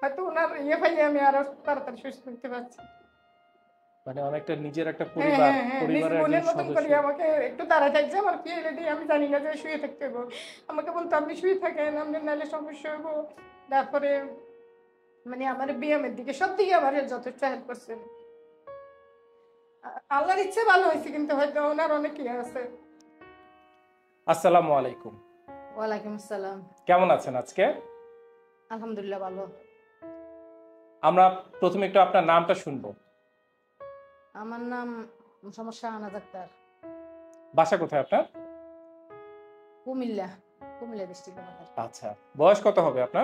হয়তো ওনার পাইলে আমি আরো তাড়াতাড়ি সুস্থ হতে পারছি। মানে অনেকটা নিজের একটা হ্যাঁ, পরিবার, হ্যাঁ, হ্যাঁ। নিজের পরিবারের একজন বোনের মতন সদস্য। করি আমাকে একটু দাঁড়ায় থাকছে আমার পিএলএ দিয়ে আমি জানি না যে শুয়ে থাকতে হইব। আমাকে বলতো আপনি শুয়ে থাকেন, আপনার নাহলে সমস্যা হইব। তারপরে মানে আমার ব্যায়ামের দিকে সব দিকে আমার যথেষ্ট হেল্প করছেন। আল্লাহর ইচ্ছে ভালো হয়েছে কিন্তু হয়তো ওনার অনেক ইয়ে আছে। আসসালামু আলাইকুম। ওয়ালাইকুম আসসালাম। কেমন আছেন আজকে? আলহামদুলিল্লাহ ভালো। আমরা প্রথমে একটু আপনার নামটা শুনবো। আমার নাম সমস্যা আনাজ আক্তার। বাসা কোথায় আপনার? কুমিল্লা, কুমিল্লা ডিস্ট্রিক্ট আমাদের। আচ্ছা, বয়স কত হবে আপনার?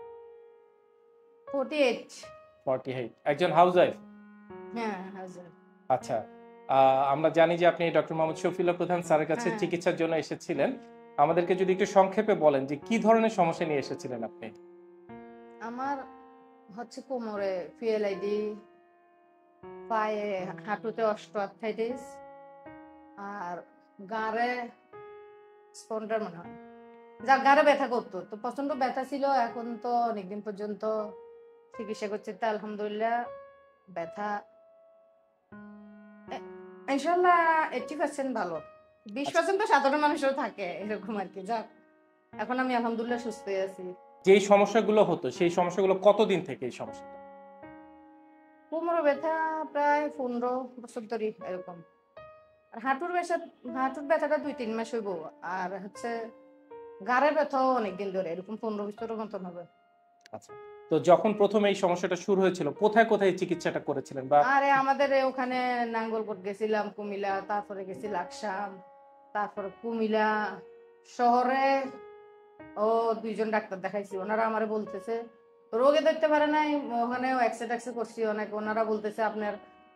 48। 48। একজন হাউসওয়াইফ? হ্যাঁ, হাজার। আচ্ছা, আমরা জানি যে আপনি ডক্টর মোহাম্মদ শফিউল্লাহ প্রধান স্যারের কাছে হ্যাঁ, চিকিৎসার জন্য এসেছিলেন। আমাদেরকে যদি একটু সংক্ষেপে বলেন যে কি ধরনের সমস্যা নিয়ে এসেছিলেন আপনি? আমার হচ্ছে কোমরে পিএলআইডি, পায়ে হাঁটুতে অস্টিওআর্থ্রাইটিস আর গাঁড়ে স্পন্ডার মনে হয়। যার গাঁড়ে ব্যথা করতো তো প্রচন্ড ব্যথা ছিল, এখন তো অনেকদিন পর্যন্ত চিকিৎসা করছে তো আলহামদুলিল্লাহ ব্যথা ইনশাল্লাহ 80% ভালো। 20% তো সাধারণ মানুষেরও থাকে এরকম আর কি। যাক এখন আমি আলহামদুলিল্লাহ সুস্থ আছি। যেই সমস্যাগুলো হতো সেই সমস্যাগুলো কতদিন থেকে এই সমস্যাটা? কোমরে ব্যথা প্রায় 15 বছর ধরে এরকম। আর হাঁটুর ব্যথাটা 2-3 মাস হইব। আর হচ্ছে গাড়ের ব্যথাও অনেকদিন ধরে এরকম 15 বছরের মতন হবে। আচ্ছা, তো যখন প্রথমে এই সমস্যাটা শুরু হয়েছিল কোথায় কোথায় চিকিৎসাটা করেছিলেন বা? আরে আমাদের ওখানে নাঙ্গলকোট গেছিলাম, কুমিল্লা, তারপরে গেছি লাকসাম, তারপরে কুমিল্লা শহরে ও 2জন ডাক্তার দেখাইছি। ওনারা আমারে বলতেছে রোগে দেখতে পারে নাই, ওখানেও এক্সরে করছি অনেক। ওনারা বলতেছে আপনার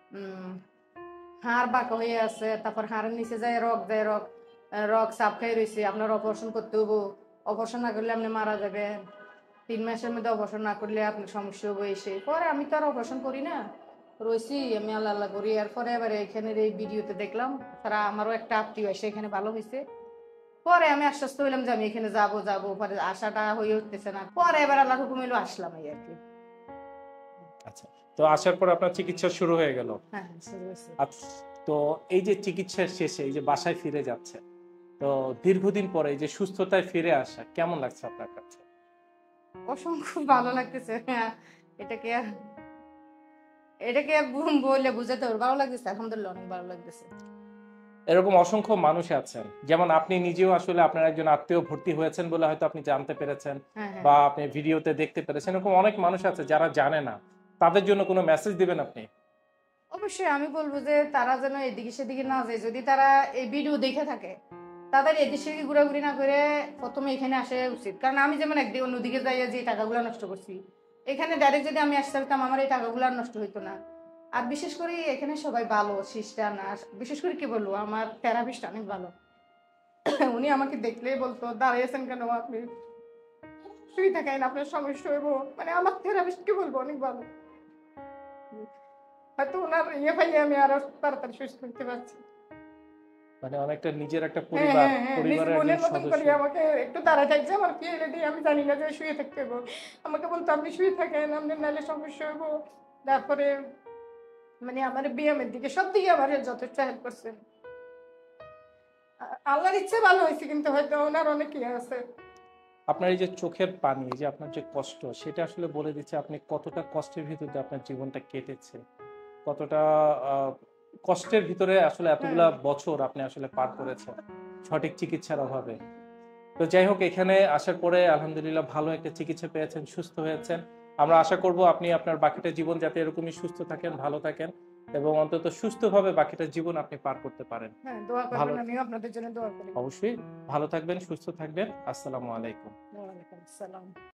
হাড় বাঁকা হয়ে আছে, তারপর হাড়ের নিচে যায় রক রক চাপ খেয়ে রয়েছে, আপনার অপারেশন করতে হবো। অপারেশন না করলে আপনি মারা যাবেন। 3 মাসের মধ্যে অপারেশন না করলে আপনার সমস্যা হবে এসে। পরে আমি তো আর অপারেশন করি না, রয়েছি আমি আল্লাহ আল্লাহ করি। এরপরে এবারে এখানের এই ভিডিওতে দেখলাম তারা আমারও একটা আত্মীয় এসে এখানে ভালো হয়েছে। পরে আমি আশ্বস্ত হইলাম যে আমি এখানে যাবো পরে আশাটা হয়ে উঠতেছে না। পরে এবার আল্লাহ হুকুম হইলো আসলাম এই আর কি। আচ্ছা, তো আসার পর আপনার চিকিৎসা শুরু হয়ে গেল। হ্যাঁ, শুরু হয়েছে। আচ্ছা, তো এই যে চিকিৎসার শেষে এই যে বাসায় ফিরে যাচ্ছে, তো দীর্ঘদিন পরে এই যে সুস্থতায় ফিরে আসা কেমন লাগছে আপনার কাছে? অসংখ্য ভালো লাগতেছে। হ্যাঁ, এটাকে আর এটাকে আর বলে বুঝাতে পারবো। ভালো লাগতেছে, আলহামদুলিল্লাহ অনেক ভালো লাগতেছে। এরকম অসংখ্য মানুষ আছেন, যেমন আপনি নিজেও আসলে আপনার একজন আত্মীয় ভর্তি হয়েছেন বলে হয়তো আপনি জানতে পেরেছেন হ্যাঁ, হ্যাঁ। বা আপনি ভিডিওতে দেখতে পেরেছেন। এরকম অনেক মানুষ আছে যারা জানে না, তাদের জন্য কোনো মেসেজ দিবেন আপনি? অবশ্যই আমি বলবো যে তারা যেন এদিকে সেদিকে না যায়। যদি তারা এই ভিডিও দেখে থাকে তাদের এদিকে ঘোরাঘুরি না করে প্রথমে এখানে আসা উচিত। কারণ আমি যেমন একদিকে অন্যদিকে যাইয়া যে টাকাগুলো নষ্ট করছি, এখানে ডাইরেক্ট যদি আমি আসতে পারতাম আমার এই টাকাগুলো আর নষ্ট হইতো না। আর বিশেষ করে এখানে সবাই ভালো সিস্টার না, বিশেষ করে কি বলবো আমার থেরাপিস্ট অনেক ভালো। উনি আমাকে দেখলেই বলতো দাঁড়িয়েছেন কেন আপনি, শুয়ে থাকেন আপনার সমস্যা হইব। মানে আমার থেরাপিস্ট কি বলবো অনেক ভালো। হয়তো ওনার পাইলে আমি আরো তাড়াতাড়ি সুস্থ হতে পারছি। মানে অনেকটা নিজের একটা হ্যাঁ, পরিবার, হ্যাঁ, হ্যাঁ। নিজের পরিবারের একজন বোনের মতন সদস্য। করি আমাকে একটু দাঁড়ায় থাকছে আমার পিএলএ দিয়ে আমি জানি না যে শুয়ে থাকতে হইব। আমাকে বলতো আপনি শুয়ে থাকেন, আপনার নাহলে সমস্যা হইব। তারপরে মানে আমার ব্যায়ামের দিকে সব দিকে আমার যথেষ্ট হেল্প করছেন। আল্লাহর ইচ্ছে ভালো হয়েছে কিন্তু হয়তো ওনার অনেক ইয়ে আছে। আপনার এই যে চোখের পানি, এই যে আপনার যে কষ্ট, সেটা আসলে বলে দিচ্ছে আপনি কতটা কষ্টের ভিতর দিয়ে আপনার জীবনটা কেটেছে, কতটা কষ্টের ভিতরে আসলে হ্যাঁ, এতগুলা বছর আপনি আসলে পার করেছেন সঠিক চিকিৎসার অভাবে। তো যাই হোক, এখানে আসার পরে আলহামদুলিল্লাহ ভালো একটা চিকিৎসা পেয়েছেন, সুস্থ হয়েছেন। আমরা আশা করব আপনি আপনার বাকিটা জীবন যাতে এরকমই সুস্থ থাকেন, ভালো থাকেন এবং অন্তত সুস্থভাবে বাকিটা জীবন আপনি পার করতে পারেন। হ্যাঁ, দোয়া ভালো, করবেন, আমিও আপনাদের জন্য দোয়া করি। অবশ্যই ভালো থাকবেন, সুস্থ থাকবেন। আসসালামু আলাইকুম। ওয়ালাইকুম আসসালাম।